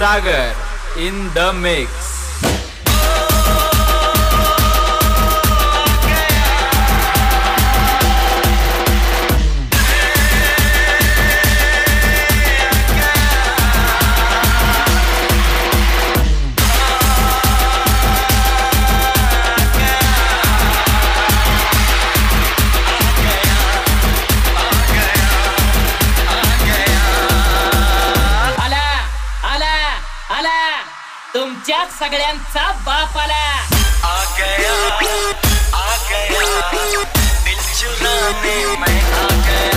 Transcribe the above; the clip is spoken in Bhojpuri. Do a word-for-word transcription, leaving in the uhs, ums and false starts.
Sagar in the mix. तुमच्या सगळ्यांचा बाप आला. आ गया, आ गया, दिल चुराने मैं आ गया.